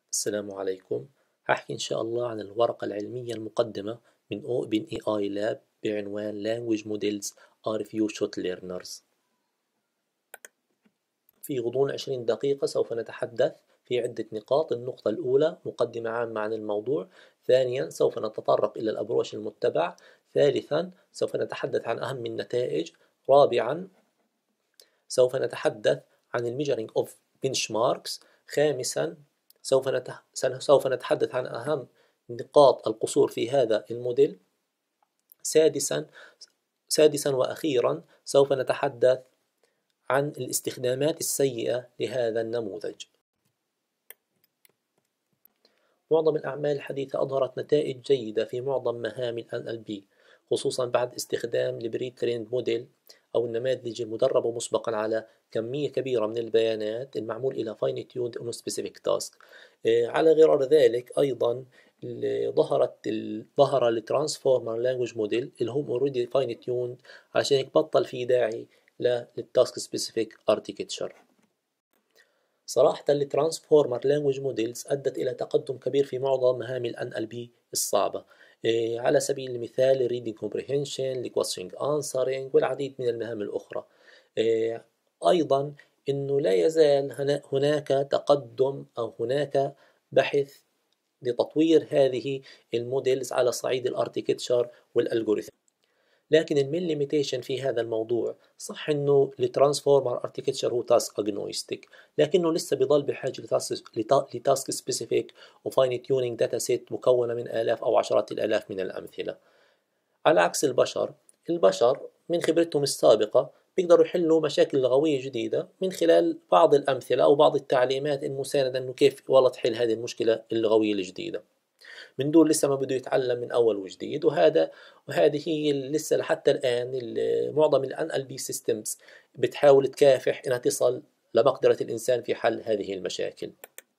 السلام عليكم. هحكي إن شاء الله عن الورقة العلمية المقدمة من OpenAI Lab بعنوان Language Models are Few Shot Learners. في غضون 20 دقيقة سوف نتحدث في عدة نقاط. النقطة الأولى مقدمة عامة عن الموضوع. ثانيا سوف نتطرق إلى الأبروش المتبع. ثالثا سوف نتحدث عن أهم النتائج. رابعا سوف نتحدث عن الميجرينج أوف benchmarks. خامسا سوف نتحدث عن أهم نقاط القصور في هذا الموديل. سادسا وأخيرا سوف نتحدث عن الاستخدامات السيئة لهذا النموذج. معظم الأعمال الحديثة أظهرت نتائج جيدة في معظم مهام ال NLP، خصوصا بعد استخدام البري تريند موديل أو النماذج المدربة مسبقا على كمية كبيرة من البيانات المعمول إلى fine tuned on specific task. على غرار ذلك أيضا ظهر الترانسفورمر لانجوج موديل اللي هم already fine tuned، عشان هيك بطل في داعي للتاسك سبيسيفيك اركتكتشر. صراحة الترانسفورمر لانجوج موديلز أدت إلى تقدم كبير في معظم مهام ال NLP الصعبة، على سبيل المثال reading comprehension، questioning answering والعديد من المهام الأخرى. أيضا أنه لا يزال هناك تقدم أو هناك بحث لتطوير هذه الموديلز على صعيد الاركتكتشر والالجوريثم. لكن المين ليميتيشن في هذا الموضوع، صح انه الترانسفورمر اركتكتشر هو task-agnostic، لكنه لسه بيضل بحاجه لتاسك سبيسيفيك وفاين تيونينج داتا سيت مكونه من آلاف او عشرات الالاف من الامثله. على عكس البشر من خبرتهم السابقه بيقدروا يحلوا مشاكل لغويه جديده من خلال بعض الامثله او بعض التعليمات المسانده انه كيف والله تحل هذه المشكله اللغويه الجديده، من دون لسه ما بده يتعلم من أول وجديد. وهذه هي لسه لحتى الآن معظم ال NLP systems بتحاول تكافح إنها تصل لمقدرة الإنسان في حل هذه المشاكل.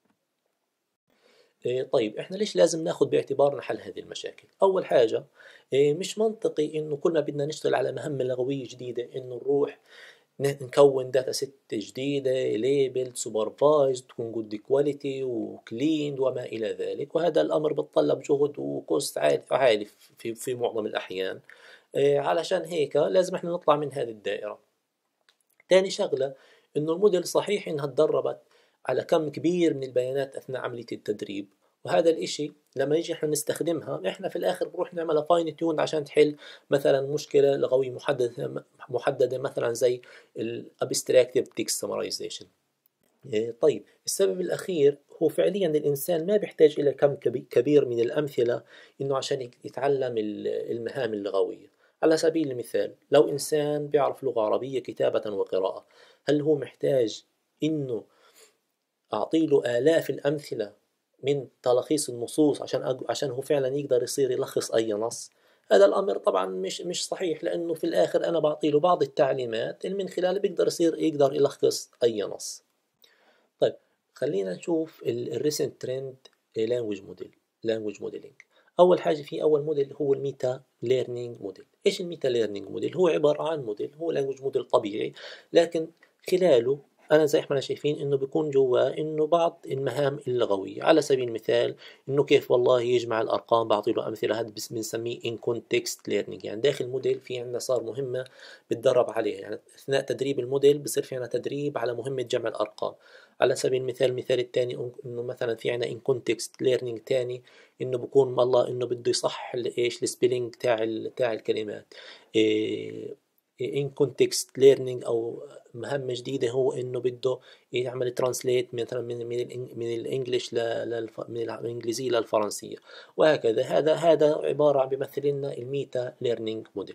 طيب إحنا ليش لازم ناخد باعتبارنا حل هذه المشاكل؟ أول حاجة، مش منطقي إنه كل ما بدنا نشتغل على مهمة لغوية جديدة إنه نروح نكون داتا ست جديدة ليبل سوبرفايزد تكون جود كواليتي وكليند وما إلى ذلك، وهذا الأمر بتطلب جهد وكوست عالي في معظم الأحيان. علشان هيك لازم احنا نطلع من هذه الدائرة. تاني شغلة، إنه الموديل صحيح إنها تدربت على كم كبير من البيانات أثناء عملية التدريب، وهذا الاشي لما يجي احنا نستخدمها احنا في الاخر بنروح نعملها فاين تيون عشان تحل مثلا مشكلة لغوية محددة مثلا زي الابستراكتيف تكست سمرايزيشن. طيب السبب الاخير هو فعليا الانسان ما بيحتاج الى كم كبير من الامثلة انه عشان يتعلم المهام اللغوية. على سبيل المثال لو انسان بيعرف لغة عربية كتابة وقراءة، هل هو محتاج انه اعطيله آلاف الامثلة من تلخيص النصوص عشان هو فعلا يقدر يصير يلخص أي نص؟ هذا الأمر طبعا مش صحيح، لأنه في الآخر أنا بعطي له بعض التعليمات اللي من خلالها يقدر يلخص أي نص. طيب خلينا نشوف الريسنت ترند لانجوج موديلينج. أول حاجة في أول موديل هو الميتا ليرنينج موديل. إيش الميتا ليرنينج موديل؟ هو عبارة عن موديل، هو لانجوج موديل طبيعي، لكن خلاله أنا زي ما شايفين إنه بيكون جواه إنه بعض المهام اللغوية. على سبيل المثال إنه كيف والله يجمع الأرقام، بعطي له أمثلة، هذا بس بنسميه in context learning. يعني داخل الموديل في عندنا صار مهمة بتدرب عليها، يعني أثناء تدريب الموديل بصير في عندنا تدريب على مهمة جمع الأرقام. على سبيل المثال المثال الثاني إنه مثلا في عندنا in context learning تاني إنه بكون والله إنه بده يصح إيش السبيلينج تاع الكلمات. in context learning أو مهمة جديدة هو إنه بده يعمل ترانسليت مثلا من الإنجليش من الإنجليزية للفرنسية، وهكذا. هذا عبارة عن بيمثل لنا الميتا ليرنينج موديل.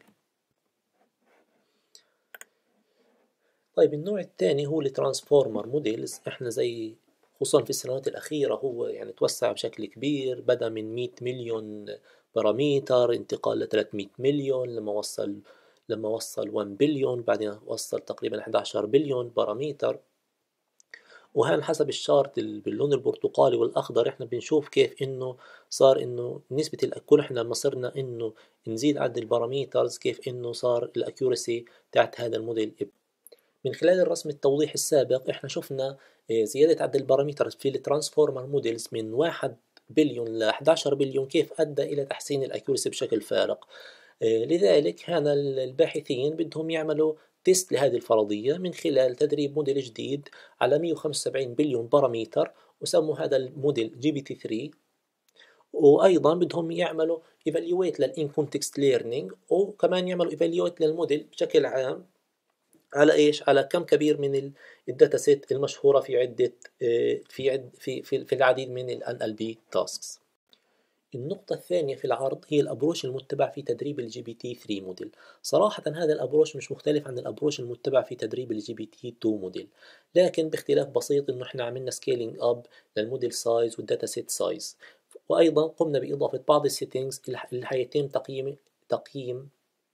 طيب النوع الثاني هو الترانسفورمر موديلز. احنا زي خصوصا في السنوات الأخيرة هو يعني توسع بشكل كبير، بدأ من 100 مليون بارامتر انتقال ل 300 مليون لما وصل 1 بليون، بعدين وصل تقريبا 11 بليون بارامتر. وهنا حسب الشارت باللون البرتقالي والأخضر احنا بنشوف كيف انه صار انه نسبة الكل احنا لما صرنا انه نزيد عدد البارامترز كيف انه صار الاكيورسي تاعت هذا الموديل. من خلال الرسم التوضيحي السابق احنا شفنا زيادة عدد البارامتر في الترانسفورمر موديلز من 1 بليون ل 11 بليون كيف أدى إلى تحسين الأكيورسي بشكل فارق. لذلك هنا الباحثين بدهم يعملوا تيست لهذه الفرضية من خلال تدريب موديل جديد على 175 بليون بارامتر، وسموا هذا الموديل GPT-3. وأيضا بدهم يعملوا evaluate للin context learning، وكمان يعملوا evaluate للموديل بشكل عام على ايش؟ على كم كبير من الداتا سيت المشهورة في عدة في العديد من ال NLP tasks. النقطة الثانية في العرض هي الأبروش المتبع في تدريب الجي بي تي 3 موديل. صراحة هذا الأبروش مش مختلف عن الأبروش المتبع في تدريب الجي بي تي 2 موديل، لكن باختلاف بسيط إنه إحنا عملنا سكيلينج أب للموديل سايز والداتا سيت سايز، وأيضا قمنا بإضافة بعض السيتنجز اللي حيتم تقييم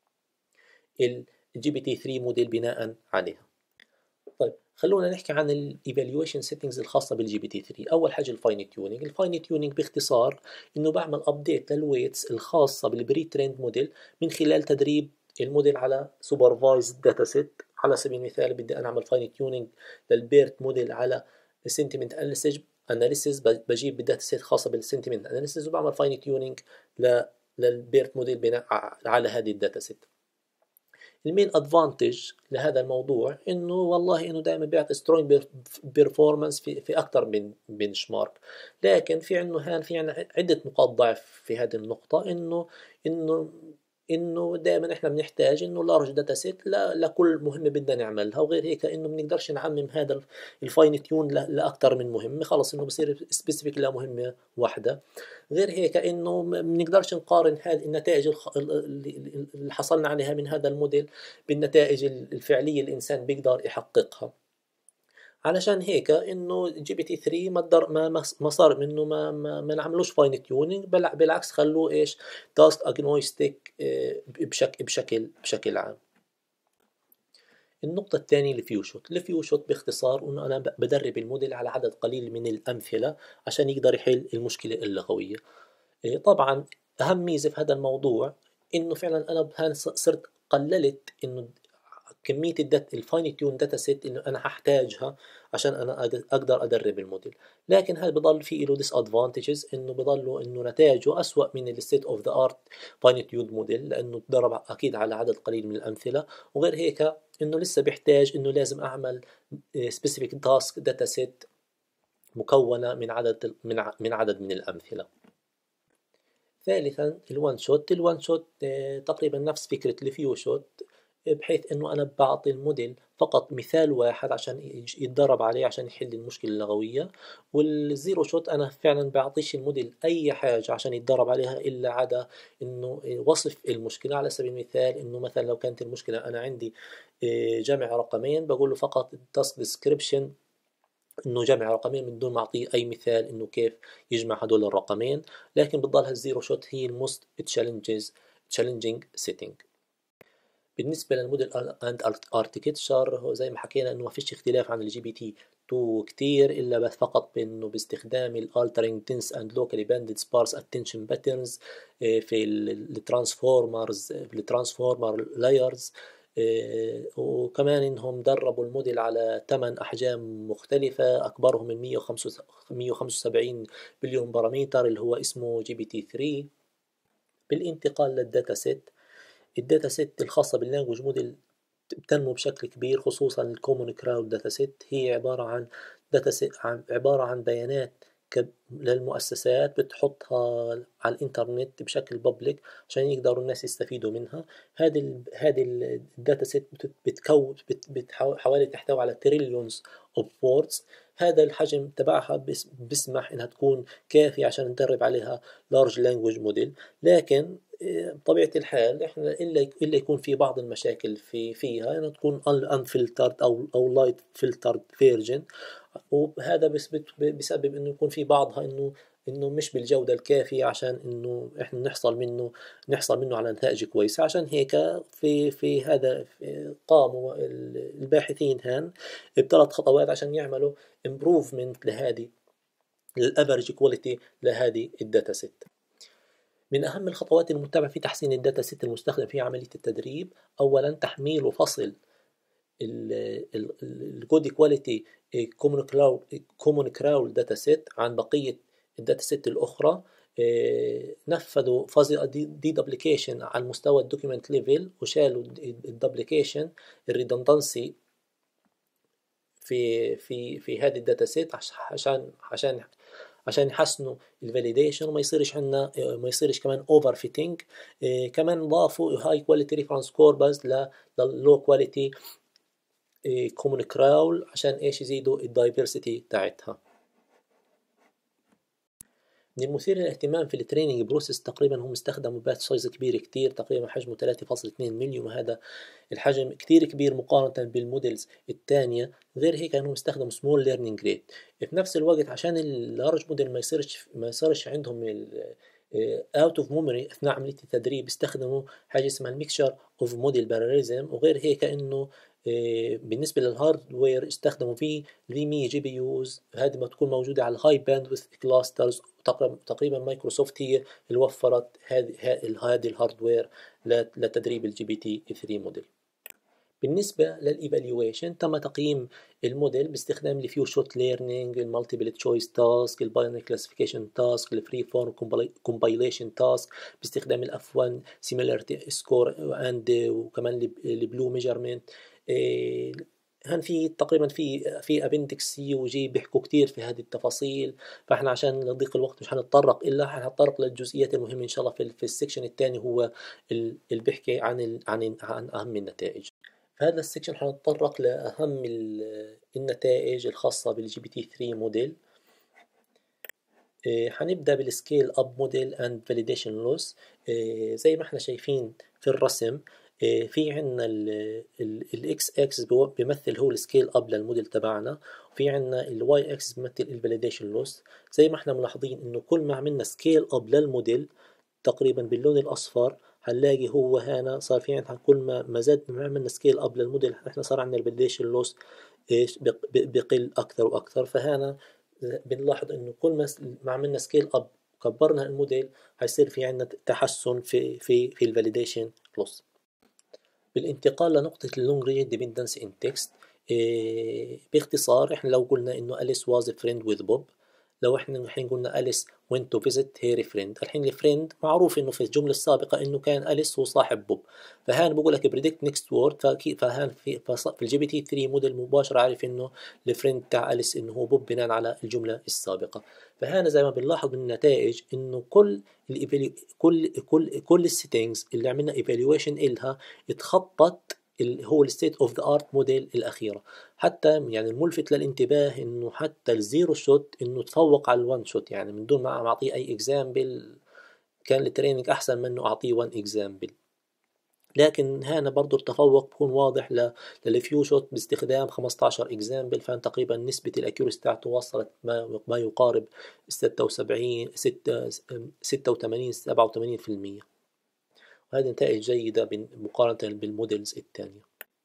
الجي بي تي 3 موديل بناء عليها. طيب خلونا نحكي عن الايفالويشن سيتنجز الخاصه بالجي بي تي 3. اول حاجه الفاين تيونينج. الفاين تيونينج باختصار انه بعمل ابديت للويتس الخاصه بالبري تريند موديل من خلال تدريب الموديل على سوبرفايزد داتا سيت. على سبيل المثال بدي انا اعمل فاين تيونينج للبيرت موديل على سنتيمنت اناليسيس، بجيب الداتا سيت خاصه بالسنتيمنت اناليسيس وبعمل فاين تيونينج للبيرت موديل بناء على هذه الداتا سيت. المين ادفانتج لهذا الموضوع انه والله انه دائما بيعطي سترونج بيرفورمانس في اكثر من بنش مارك، لكن في عندنا عده نقاط ضعف في هذه النقطه. انه دائما احنا بنحتاج انه لارج داتا سيت لكل مهمه بدنا نعملها، وغير هيك انه بنقدرش نعمم هذا الفاين تيون لاكثر من مهمه، خلص انه بصير سبيسيفيك لمهمه واحده. غير هيك انه ما بنقدرش نقارن هذه النتائج اللي حصلنا عليها من هذا الموديل بالنتائج الفعليه اللي الانسان بيقدر يحققها. علشان هيك انه جي بي تي 3 ما صار منه ما نعملوش فاين تيونينج، بالعكس خلوه ايش؟ تاسك اجنوستيك بشكل عام. النقطة الثانية الفيو شوت باختصار انه انا بدرب الموديل على عدد قليل من الامثلة عشان يقدر يحل المشكلة اللغوية. طبعا اهم ميزة في هذا الموضوع انه فعلا انا صرت قللت انه كمية الفاين تيون داتا سيت اللي انا هحتاجها عشان انا اقدر ادرب الموديل. لكن هذا بضل فيه له ديس ادفانتجز، انه بضلوا انه نتائجه اسوأ من الستيت اوف ذا ارت فاين تيون موديل، لانه تدرب اكيد على عدد قليل من الامثله. وغير هيك انه لسه بيحتاج انه لازم اعمل سبيسيفيك تاسك داتا سيت مكونه من عدد من الامثله. ثالثا الوان شوت تقريبا نفس فكره الفيو شوت، بحيث انه انا بعطي الموديل فقط مثال واحد عشان يتدرب عليه عشان يحل المشكله اللغويه. والزيرو شوت انا فعلا بعطيش الموديل اي حاجه عشان يتدرب عليها الا عدا انه وصف المشكله. على سبيل المثال انه مثلا لو كانت المشكله انا عندي جمع رقمين، بقول له فقط تاسك ديسكريبشن انه جمع رقمين من دون ما اعطيه اي مثال انه كيف يجمع هدول الرقمين. لكن بتضلها الزيرو شوت هي الموست تشالنجينج سيتنج. بالنسبة للموديل اند اركتكتشر هو زي ما حكينا انه ما فيش اختلاف عن الجي بي تي 2 كتير، الا بس فقط بانه باستخدام الالترنج دنس اند لوكالي باندد سبارس اتنشن باترنز في الترانسفورمر لايرز. وكمان انهم دربوا الموديل على 8 احجام مختلفة اكبرهم من 175 بليون بارامتر اللي هو اسمه جي بي تي 3. بالانتقال للداتا سيت، الداتا سيت الخاصة باللانجوج موديل بتنمو بشكل كبير، خصوصا الكومون كراود داتا سيت. هي عبارة عن بيانات للمؤسسات بتحطها على الانترنت بشكل بابليك عشان يقدروا الناس يستفيدوا منها. هذه الداتا سيت حوالي تحتوي على تريليونز اوف ووردز. هذا الحجم تبعها بيسمح انها تكون كافية عشان ندرب عليها لارج لانجوج موديل. لكن بطبيعة الحال احنا إلا يكون في بعض المشاكل فيها انها تكون unfiltered او light filtered version، وهذا بسبب انه يكون في بعضها انه مش بالجودة الكافية عشان انه احنا نحصل منه على نتائج كويسة. عشان هيك في هذا قاموا الباحثين هان ب3 خطوات عشان يعملوا improvement للافرج كواليتي لهذه الداتا سيت. من أهم الخطوات المتبعة في تحسين الداتا سيت المستخدم في عملية التدريب، أولا تحميل وفصل الجود كواليتي كومون كراول داتا سيت عن بقية الداتا سيت الأخرى. نفذوا فازي دي دبليكيشن على مستوى الدوكيمنت ليفل، وشالوا الدبليكيشن الريدندنسي في هذه الداتا سيت عشان يحسنوا الفاليديشن وما يصيرش عندنا ما يصيرش كمان اوفر فيتنج. كمان ضافوا هاي كواليتي ريفرنس كوربس للو كواليتي كومون كراول عشان ايش يزيدوا الدايفرسيتي تاعتها. من المثير للاهتمام في التريننج بروسيس تقريبا هم استخدموا باتش سايز كبير كتير، تقريبا حجمه 3.2 مليون، وهذا الحجم كتير كبير مقارنة بالموديلز الثانية. غير هيك انهم استخدموا سمول ليرنينج ريت. في نفس الوقت عشان اللارج موديل ما يصيرش عندهم اوت اوف ميموري اثناء عملية التدريب، استخدموا حاجة اسمها الميكشر اوف موديل باراليزم. وغير هيك انه بالنسبة للهاردوير استخدموا في الفي جي بي يوز، هذه ما تكون موجودة على الهاي باندويث كلاسترز. تقريبا مايكروسوفت هي اللي وفرت هذه الهاردوير لتدريب الجي بي تي 3 موديل. بالنسبة للإيفالويشن تم تقييم الموديل باستخدام الفيو شوت ليرنينج، المالتيبل تشويس تاسك، الباينري كلاسيفيكيشن تاسك، الفري فورم كومبايليشن تاسك، باستخدام الاف 1 سيميلاريتي سكور وكمان البلو ميجرمنت. هن في تقريبا في ابندكس سي وجي بيحكوا كتير في هذه التفاصيل، فاحنا عشان لضيق الوقت مش هنتطرق الا هنتطرق للجزئيات المهمه ان شاء الله في السكشن الثاني، هو اللي بيحكي عن اهم النتائج. في هذا السكشن هنتطرق لاهم النتائج الخاصه بالجي بي تي 3 موديل. هنبدا بالسكيل اب موديل اند فاليديشن لوس. زي ما احنا شايفين في الرسم، في عندنا الاكس اكس بيمثل هو السكيل اب للموديل تبعنا، وفي عندنا الواي اكس بيمثل الفاليديشن لوس. زي ما احنا ملاحظين انه كل ما عملنا سكيل اب للموديل تقريبا باللون الاصفر هنلاقي هو هنا صار في عندنا كل ما زاد ما عملنا سكيل اب للموديل احنا صار عندنا الفاليديشن لوس ايش بقل اكثر واكثر. فهنا بنلاحظ انه كل ما عملنا سكيل اب كبرنا الموديل هيصير في عندنا تحسن في الفاليديشن لوس. بالانتقال لنقطة اللونج رينج ديبندنسي ان تكست، باختصار احنا لو قلنا انه أليس واز فريند وذ بوب، لو احنا الحين قلنا أليس went to visit her friend، الحين الفريند معروف انه في الجملة السابقة انه كان أليس هو صاحب بوب، فهان بقول لك predict next word، فهان في الجي بي تي 3 موديل مباشرة عارف انه الفريند تاع أليس انه هو بوب بناء على الجملة السابقة. فهنا زي ما بنلاحظ من النتائج انه كل السيتنجز اللي عملنا ايفالويشن إلها اتخطت هو الستيت اوف ذا ارت موديل الاخيره. حتى يعني الملفت للانتباه انه حتى الزيرو شوت انه تفوق على الوان شوت، يعني من دون ما اعطيه اي اكزامبل كان التريننج احسن منه اعطيه 1 اكزامبل. لكن هنا برضو التفوق بيكون واضح للفيو شوت باستخدام 15 اكزامبل، فان تقريبا نسبة الاكيوريسي بتاعته وصلت ما يقارب 87% وهذه نتائج جيدة مقارنة بالموديلز الثانية.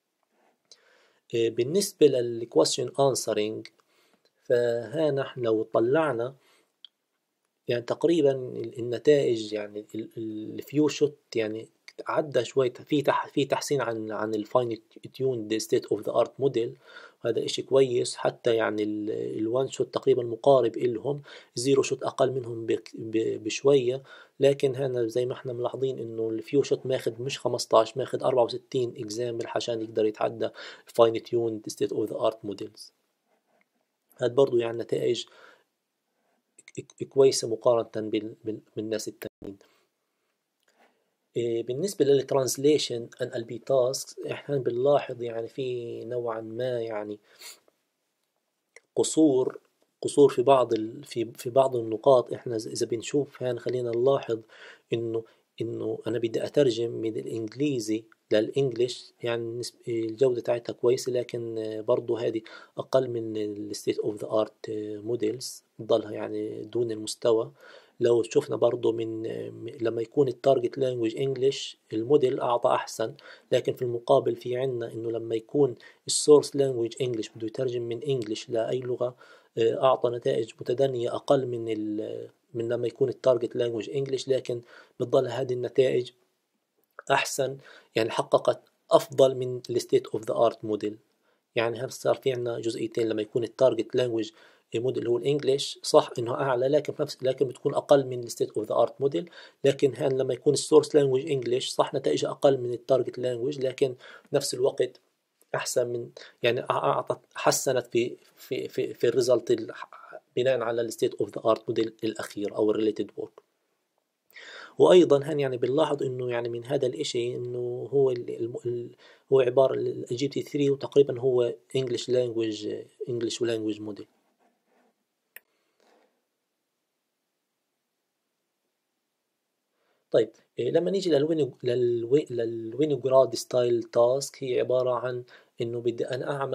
بالنسبة للquestion answering فهنا نحن لو طلعنا يعني تقريبا النتائج يعني الفيو شوت يعني عدى شوي في تحسين عن الفاين تيون ستيت اوف ذا ارت موديل، هذا اشي كويس. حتى يعني الوان شوت تقريبا مقارب إلهم، زيرو شوت اقل منهم بشوية. لكن هنا زي ما احنا ملاحظين انه الفيو شوت ماخد مش 15 ماخد 64 اكزامبل عشان يقدر يتعدى فاين تيون ستيت اوف ذا ارت موديلز. هذا برضو يعني نتائج كويسة مقارنة بالناس التانيين. بالنسبة للترانسليشن ان البي تاسكس احنا بنلاحظ يعني في نوعا ما يعني قصور في بعض النقاط. احنا اذا بنشوف هان خلينا نلاحظ انه انا بدي اترجم من الانجليزي للانجليش، يعني الجودة تاعتها كويسة، لكن برضو هذه اقل من الستيت اوف ذا ارت موديلز، بضلها يعني دون المستوى. لو شفنا برضو من لما يكون التارجت لانجويج انجليش الموديل اعطى احسن، لكن في المقابل في عنا انه لما يكون السورس لانجويج انجليش بده يترجم من انجليش لاي لغة اعطى نتائج متدنية اقل من لما يكون التارجت لانجويج انجليش، لكن بتضل هذه النتائج احسن، يعني حققت افضل من الستيت اوف ذا ارت موديل يعني هل صار في عندنا جزئيتين، لما يكون التارجت لانجوج موديل اللي هو الانجليش صح انه اعلى، لكن بتكون اقل من الستيت اوف ذا ارت موديل. لكن هان لما يكون السورس لانجوج انجليش صح نتائجها اقل من التارجت لانجوج، لكن بنفس الوقت احسن من، يعني اعطت حسنت في الريزلت بناء على الستيت اوف ذا ارت موديل الاخير او الريليتد وورك. وايضا هن يعني بنلاحظ انه يعني من هذا الاشي انه هو عباره الجي تي 3 وتقريبا هو انجلش ولانجوج موديل. طيب لما نيجي للوينوجراد ستايل تاسك، هي عباره عن انه بدي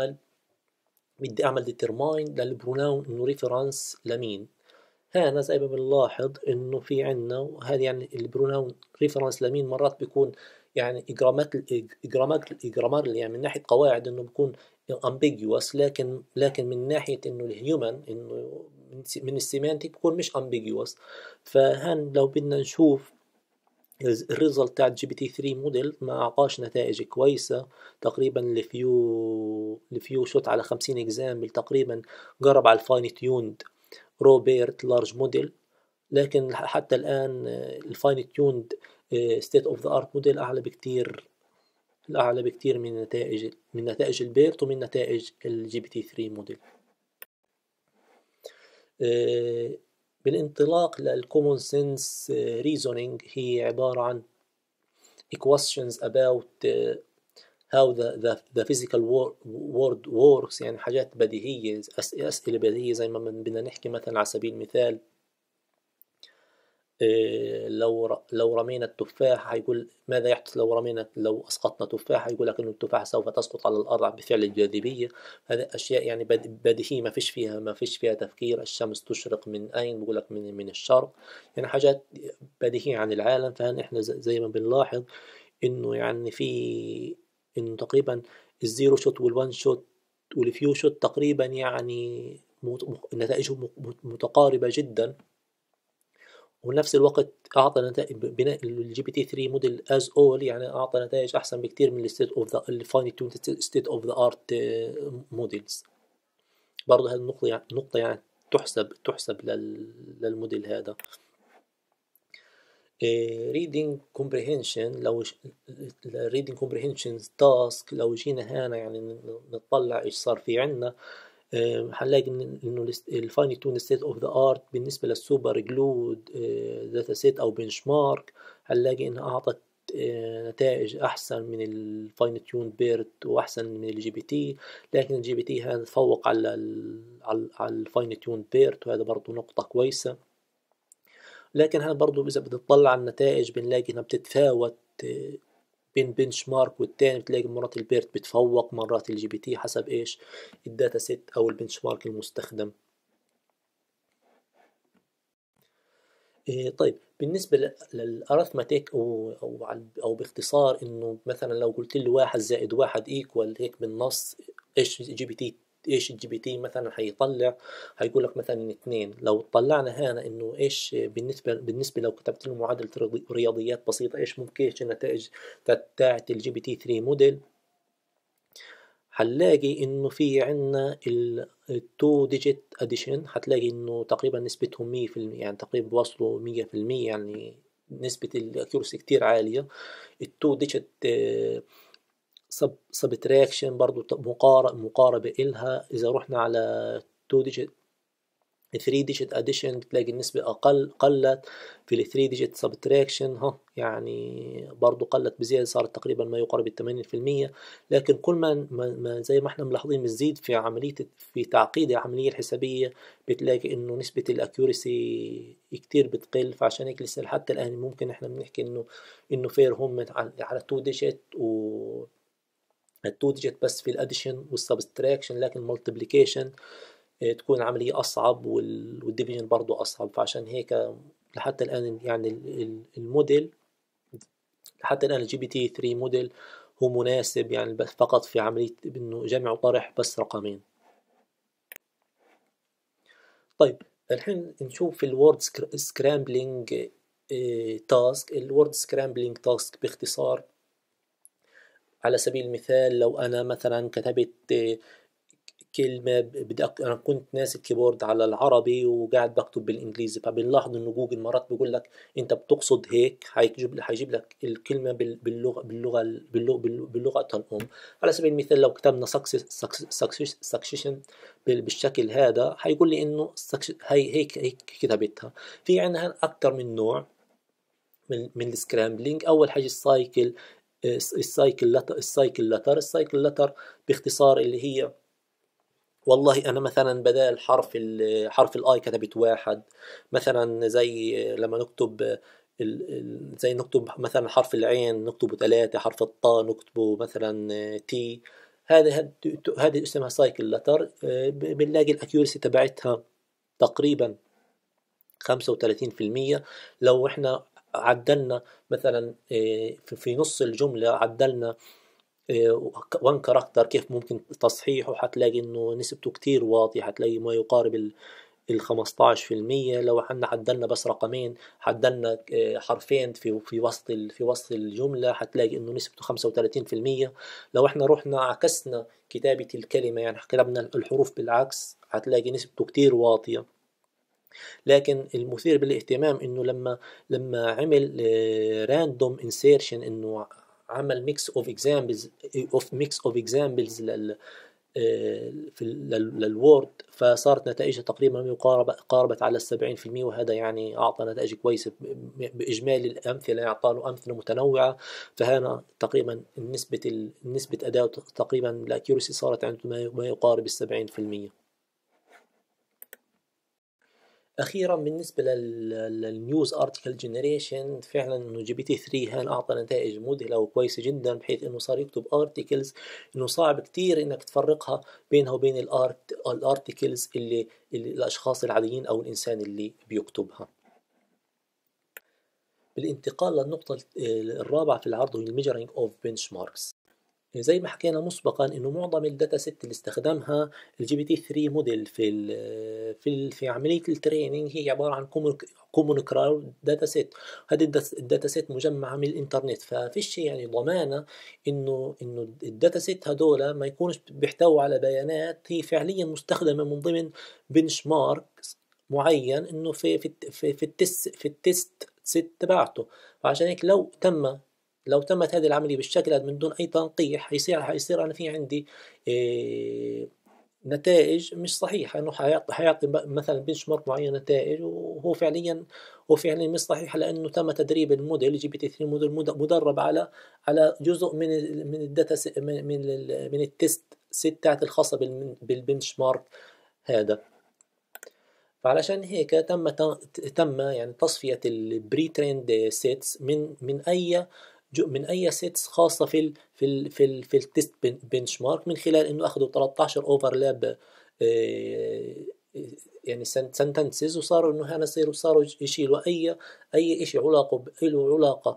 اعمل ديترماين للبروناون انه ريفرنس لمين. هنا زي ما بنلاحظ انه في عنا، وهذه يعني البروناون ريفرنس لمين مرات بيكون يعني اجرامات يعني من ناحيه قواعد انه بيكون ambiguous، لكن من ناحيه انه الهيومن انه من السيمانتيك بيكون مش ambiguous. فهن لو بدنا نشوف الريزلت تاع جي بي تي 3 موديل ما اعطاش نتائج كويسه، تقريبا الفيو شوت على 50 اكزامبل تقريبا قرب على الفاين تيوند روبرت لارج موديل. لكن حتى الآن الفاين تيوند ستيت اوف ذا ارت موديل أعلى بكتير من نتائج البيرت ومن نتائج الجي بي تي 3 موديل. بالانطلاق للكومون سنس reasoning، هي عبارة عن questions about how the physical world works، يعني حاجات بديهية، أسئلة بديهية زي ما بدنا نحكي مثلا على سبيل المثال لو رمينا التفاح هيقول ماذا يحدث لو أسقطنا تفاح، هيقول لك إنه التفاح سوف تسقط على الأرض بفعل الجاذبية. هذه أشياء يعني بديهية ما فيش فيها تفكير. الشمس تشرق من أين؟ بقول لك من الشرق، يعني حاجات بديهية عن العالم. فإحنا زي ما بنلاحظ إنه يعني إنه تقريبا الزيرو شوت والوان شوت والفيو شوت تقريبا يعني نتائجهم متقاربة جدا، ونفس الوقت أعطى نتائج بناء الجي بي تي 3 موديل از اول، يعني أعطى نتائج أحسن بكتير من الستيت اوف ذا الفاين تيون ستيت اوف ذا ارت موديلز. برضه هذه نقطة يعني تحسب للموديل هذا. reading comprehension، لو reading comprehension task لو جينا هنا يعني نطلع ايش صار في عنا، هنلاقي انه الفاين تون ستيت اوف ذا ارت بالنسبه للسوبر جلود داتا سيت او بنش مارك هنلاقي انها اعطت نتائج احسن من الفاين تيون بيرت واحسن من الجي بي تي، لكن الجي بي تي هذا تفوق على الفاين تيون بيرت، وهذا برضو نقطه كويسه. لكن هذا برضو اذا بتطلع على النتائج بنلاقي انها بتتفاوت بين بنش مارك والتاني، بتلاقي مرات البيرت بتفوق مرات الجي بي تي حسب ايش الداتا سيت او البنش مارك المستخدم. طيب بالنسبة للأرثماتيك أو باختصار إنه مثلا لو قلت لي 1+1 إيكوال هيك بالنص، إيش الجي بي تي مثلا هيطلع؟ هيقول لك مثلا 2. لو طلعنا هنا إنه إيش بالنسبة لو كتبت له معادلة رياضيات بسيطة إيش ممكن النتائج تاعت الجي بي تي 3 موديل، هنلاقي إنه في عنا التو ديجيت اديشن، هتلاقي إنه تقريبا نسبتهم 100%، يعني تقريبا بوصلوا 100%، يعني نسبة الأكيورسي كتير عالية. التو ديجيت سبتراكشن برضو مقاربة إلها. إذا رحنا على 2 ديجيت 3 ديجيت اديشن بتلاقي النسبة قلت. في ال 3 ديجيت سبتراكشن يعني برضو قلت بزيادة، صارت تقريبا ما يقارب 80%. لكن كل ما زي ما احنا ملاحظين بتزيد في تعقيد العملية الحسابية بتلاقي انه نسبة الاكيورسي كتير بتقل. فعشان هيك لسه حتى الان ممكن احنا بنحكي انه فير هم على 2 ديجيت و 2 ديجيت بس في الاديشن والسبستراكشن، لكن مالتيبليكيشن تكون عملية أصعب والديفيجن برضو أصعب. فعشان هيك لحتى الآن يعني الموديل لحتى الآن الجي بي تي 3 موديل هو مناسب يعني بس فقط في عملية إنه جمع وطرح بس رقمين. طيب الحين نشوف الوورد سكرامبلينج تاسك. الوورد سكرامبلينج تاسك باختصار على سبيل المثال لو أنا مثلا كتبت كلمة أنا كنت ناسي الكيبورد على العربي وقاعد بكتب بالإنجليزي، فبنلاحظ إنه جوجل مرات بيقول لك أنت بتقصد هيك، هيجيب لك الكلمة باللغة الأم. على سبيل المثال لو كتبنا succession بالشكل هذا هيقول لي إنه هيك كتبتها. في عندنا أكثر من نوع من السكرامبلينج. أول حاجة السايكل لتر باختصار اللي هي والله أنا مثلا بدال حرف الآي كتبت واحد، مثلا زي لما نكتب زي نكتب مثلا حرف العين نكتبه ثلاثة، حرف الطاء نكتبه مثلا تي. هذه اسمها سايكل لتر. بنلاقي الأكيورسي تبعتها تقريبا 35%. لو احنا عدلنا مثلا في نص الجملة عدلنا وان كاركتر كيف ممكن تصحيحه، هتلاقي انه نسبته كتير واطية، هتلاقي ما يقارب 15%. لو احنا عدلنا بس رقمين، عدلنا حرفين في وسط الجملة، هتلاقي انه نسبته 35%. لو احنا رحنا عكسنا كتابة الكلمة، يعني كتبنا الحروف بالعكس، هتلاقي نسبته كتير واطية. لكن المثير بالاهتمام انه لما عمل راندوم انسيرشن، انه عمل ميكس اوف اكزامبلز للوورد، فصارت نتائجها تقريبا قاربت على 70%، وهذا يعني أعطى نتائج كويسة. بإجمالي الأمثلة أعطى أمثلة متنوعة، فهنا تقريبا نسبة أداء تقريبا الأكيورسي صارت عنده ما يقارب 70%. أخيرا بالنسبة للنيوز ارتكل جنريشن، فعلا إنه جي بي تي 3 هان أعطى نتائج مذهلة وكويسة جدا، بحيث إنه صار يكتب ارتكلز إنه صعب كتير إنك تفرقها بينها وبين الارتكلز اللي الأشخاص العاديين أو الإنسان اللي بيكتبها. بالانتقال للنقطة الرابعة في العرض هي الميجرينج اوف بنش ماركس. زي ما حكينا مسبقا انه معظم الداتا سيت اللي استخدمها الجي بي تي 3 موديل في عمليه التريننج هي عباره عن كومون كراود داتا سيت. هذه الداتا سيت مجمعه من الانترنت، ففيش يعني ضمانه انه الداتا سيت هذول ما يكونش بيحتووا على بيانات هي فعليا مستخدمه من ضمن بنش مارك معين انه في التست سيت تبعته. فعشان هيك لو تمت هذه العملية بالشكل هذا من دون أي تنقيح، حيصير أنا في عندي نتائج مش صحيحة، إنه حيعطي مثلا بنش مارك معين نتائج وهو فعليا مش صحيحة، لأنه تم تدريب الموديل جي بي تي 3 موديل مدرب على جزء من الداتا من التست ستات الخاصة بالبنش مارك هذا. فعلشان هيك تم يعني تصفية البري تريند سيتس من اي سيتس خاصه في التست بنش مارك، من خلال انه اخذوا 13 اوفرلاب يعني سنتنسز، وصاروا انه هنا صاروا يشيلوا اي شيء له علاقه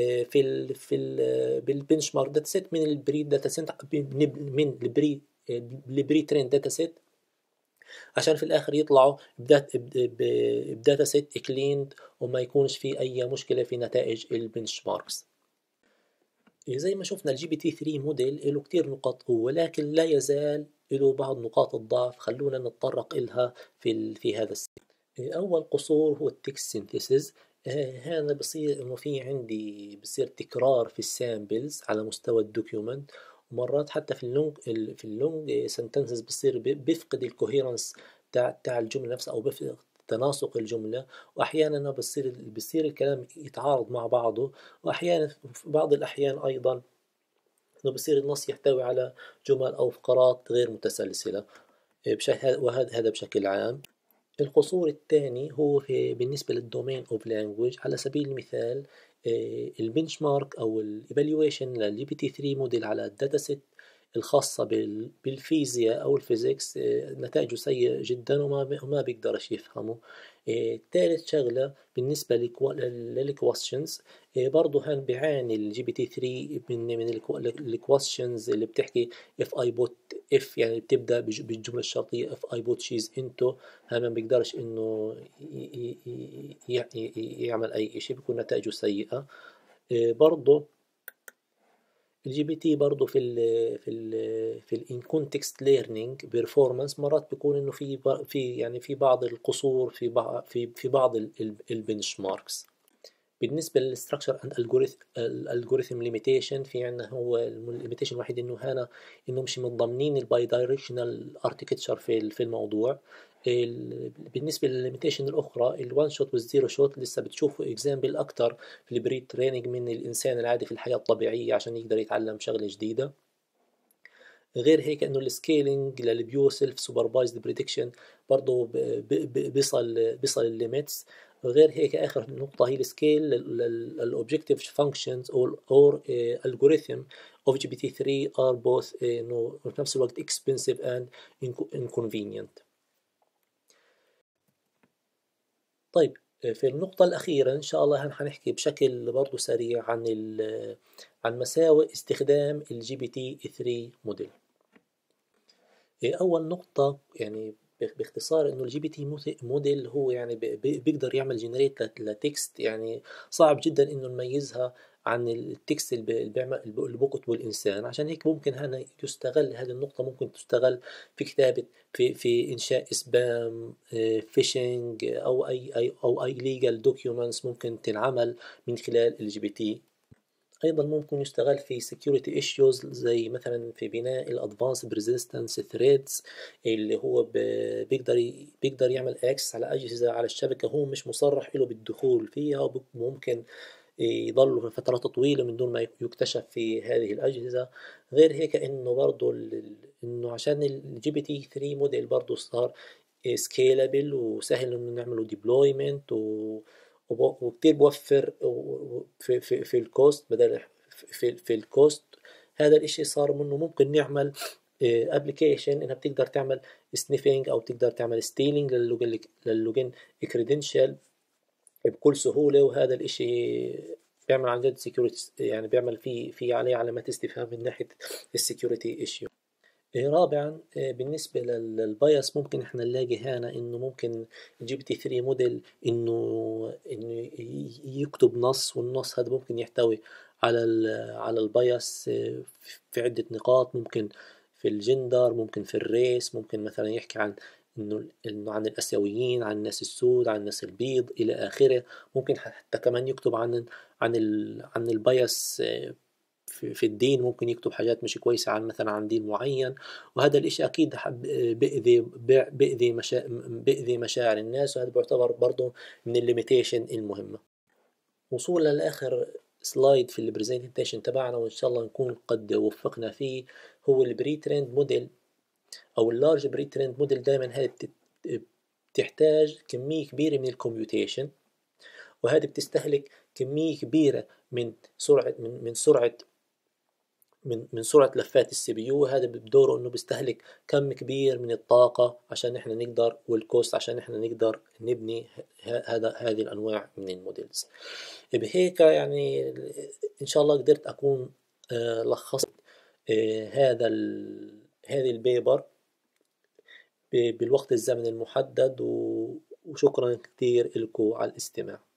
بالبنش مارك داتا سيت من البري داتا سيت، من البري تريند داتا سيت، عشان في الاخر يطلعوا بداتا سيت كليند وما يكونش في اي مشكله في نتائج البنش ماركس. زي ما شفنا الجي بي تي 3 موديل له كتير نقاط قوة، لكن لا يزال له بعض نقاط الضعف، خلونا نتطرق إلها في هذا السيت. أول قصور هو التكست سينثيسيس. هذا بصير إنه بصير تكرار في السامبلز على مستوى الدوكيومنت، ومرات حتى في اللونج سنتنسز بصير بيفقد الكوهيرنس تاع الجملة نفسها، أو بيفقد تناسق الجملة، وأحيانا بصير الكلام يتعارض مع بعضه، وأحيانا في بعض الأحيان أيضا إنه بصير النص يحتوي على جمل أو فقرات غير متسلسلة وهذا بشكل عام. القصور الثاني هو بالنسبة للدومين اوف لانجويج. على سبيل المثال البنش مارك أو الإيفالويشن للجي بي تي 3 موديل على الداتا سيت الخاصة بالفيزياء أو الفيزيكس نتائجه سيئة جدا وما بيقدرش يفهمه. ثالث شغلة بالنسبة للكويستشنز، برضو هان بيعاني الجي بي تي 3 من الكويستشنز اللي بتحكي if يعني بتبدأ بالجملة الشرطية if I put cheese into، ما بيقدرش إنه يعمل أي شيء، بيكون نتائجه سيئة. برضو الجي بي تي برضه في ال in context learning performance مرات بيكون انه في بعض القصور في بعض البنش ماركس. بالنسبة للستراكشر اند الالجوريثم ليميتيشن، في عندنا هو الليميتيشن الوحيد انه مش متضمنين الباي دايركشنال اركتشر في الموضوع. بالنسبة للليميتيشن الأخرى الوان شوت والزيرو شوت لسه بتشوفوا اكزامبل أكتر في البري تريننج من الإنسان العادي في الحياة الطبيعية عشان يقدر يتعلم شغلة جديدة. غير هيك انه السكيلينج للبيو سيلف سوبرفايزد بريدكشن برضه بيصل الليميتس. غير هيك اخر نقطه هي السكيل الاوبجكتيف فانكشنز اور الجوريثم of GPT-3 are both انه في نفس الوقت expensive and inconvenient. طيب في النقطة الأخيرة إن شاء الله هنحكي بشكل برضو سريع عن مساوئ استخدام الجي بي تي 3 موديل. أول نقطة يعني باختصار إنه الجي بي تي موديل هو يعني بيقدر يعمل جنريت لتكست، يعني صعب جدا إنه نميزها عن التكست اللي بكتبه الإنسان. عشان هيك ممكن هذه النقطة ممكن تستغل في كتابة في إنشاء سبام فيشنج أو أي ليجال دوكيومنتس ممكن تنعمل من خلال الجي بي تي. أيضا ممكن يشتغل في security issues زي مثلا في بناء الادفانسد resistance threads اللي هو بيقدر يعمل اكسس على أجهزة على الشبكة هو مش مصرح له بالدخول فيها، وممكن يضل فترات طويلة من دون ما يكتشف في هذه الأجهزة. غير هيك إنه برضو إنه عشان الجي بي تي 3 موديل برضو صار سكيلابل وسهل إنه نعمله ديبلويمنت وكتير بوفر في الكوست بدل في الكوست. هذا الاشي صار منه ممكن نعمل ابلكيشن انها بتقدر تعمل سنيفينج او تقدر تعمل ستيلينج للوجن كريدنشال بكل سهولة، وهذا الاشي بيعمل عن جد سيكوريتي، يعني بيعمل في عليه علامات استفهام من ناحية السيكوريتي ايشيو. رابعا بالنسبة للبايس ممكن احنا نلاقي هنا انه ممكن الجي بي تي 3 موديل انه يكتب نص، والنص هذا ممكن يحتوي على البايس في عدة نقاط، ممكن في الجندر، ممكن في الريس، ممكن مثلا يحكي عن انه عن الاسيويين، عن الناس السود، عن الناس البيض الى اخره. ممكن حتى كمان يكتب عن البايس في الدين، ممكن يكتب حاجات مش كويسة مثلا عن دين معين، وهذا الاشي اكيد بيأذي مشاعر الناس، وهذا بيعتبر برضه من الليميتيشن المهمة. وصولا لاخر سلايد في البرزنتيشن تبعنا وان شاء الله نكون قد وفقنا فيه، هو البري تريند موديل او اللارج بري تريند موديل. دائما هذه بتحتاج كمية كبيرة من الكمبيوتيشن، وهذه بتستهلك كمية كبيرة من سرعة لفات السي بي يو. هذا بدوره انه بيستهلك كم كبير من الطاقة عشان احنا نقدر، والكوست عشان احنا نقدر نبني هذه الانواع من الموديلز. بهيك يعني ان شاء الله قدرت اكون لخصت هذه البيبر بالوقت الزمني المحدد، وشكرا كثير لكم على الاستماع.